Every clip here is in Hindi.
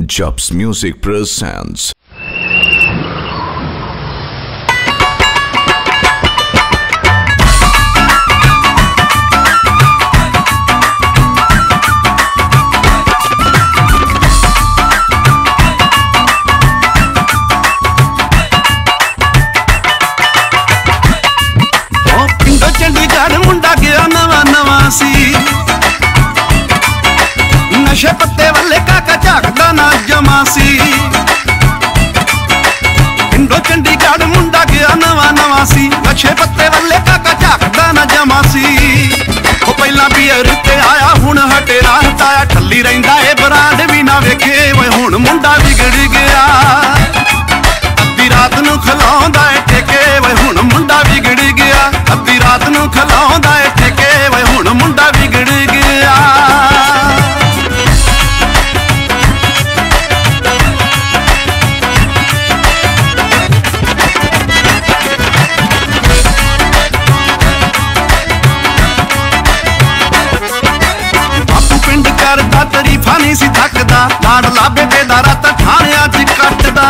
Jobs Music presents. चंडीगढ़ मुंडा गया नवा नवा सी नशे पत्ते वाले काका झाकदा ना जमा सी। इंडो चंडीगढ़ मुंडा गया नवा नवा सी नशे पत्ते वाले काका झाकदा ना जमा सी। वो पहला बीयर ते आया हुण हटे राहत आया ठल्ली रहिंदा ए बराड भी ना वेखे वे हुण मुंडा बिगड़ गया। अद्धी रात नू खलाउंदा ए ठेके वे हुण मुंडा बिगड़ गया। अद्धी रात नू खलाउंदा ए ठेके वे हुण मुंडा बिगड़ गया। करदा तरीफा नहीं सी थकदा लाडला बेटे दा रात ठाणिया च कटदा।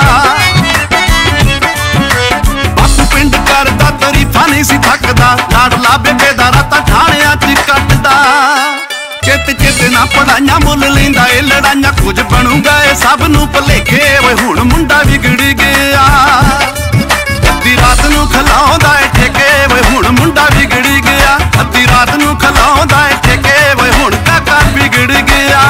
बापू पिंड करदा तरीफा नहीं सी थकदा लाडला बेटे दा रात ठाणिया च कटदा। चित चित ना पढ़ाइयां मुल लैंदा ए लड़ाइयां कुछ बनूगा ए सब नू भलेखे वे हुण मुंडा बिगड़ गया। अद्धी रात नू खलाउंदा ए ठेके वे हुण मुंडा बिगड़ गया। अद्धी रात नू खलाउंदा ए ठेके वे हुण काका बिगड़ गया।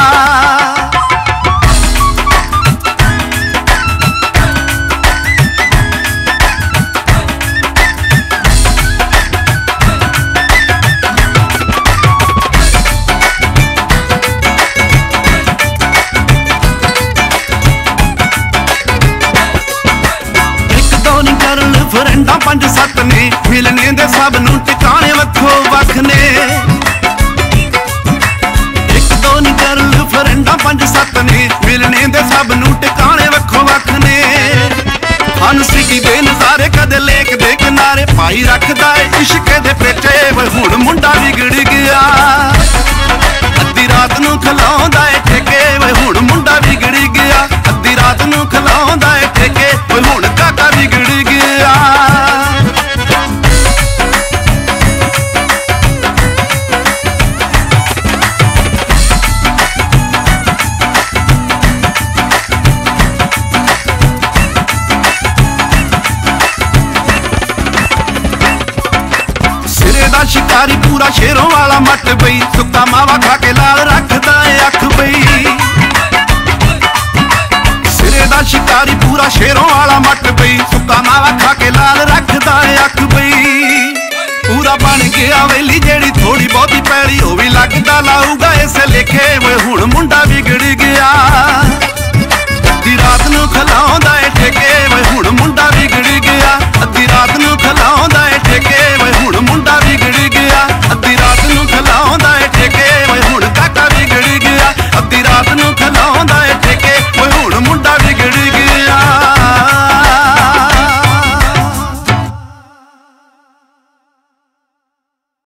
फ्रेंडा पंज सत्त ने मिलने दे सब नू टिकाने वक्खो वख ने। एक दो नी गर्ल फ्रेंडा पंज सत्त ने मिलने दे सब नू टिकाने वक्खो वख ने। हंसी की बेनजारे कदे लेक दे किनारे पाई रखदा है इश्क दे पेचे वे हुण मुंडा बिगड़ गया। अद्धी रात नू खलाउंदा है ठेके वे हुण मुंडा बिगड़ गया। अद्धी रात नू खलाउंदा है ठेके वे हुण काका बिगड़ गया। शिकारी पूरा शेरों वाला मट बई सुक्का मावा खा के लाल रखदा है अख बई। सिरे दा शिकारी पूरा शेरों वाला मट बई सुक्का मावा खा के लाल रखदा है अख बई। पूरा बन गया वेली जेड़ी थोड़ी बहुती पैड़ी हो भी लगदा लाऊगा इसे लेखे वे हुण मुंडा बिगड़ गया। अद्धी रात नू खलाउंदा है ठेके वे हुण मुंडा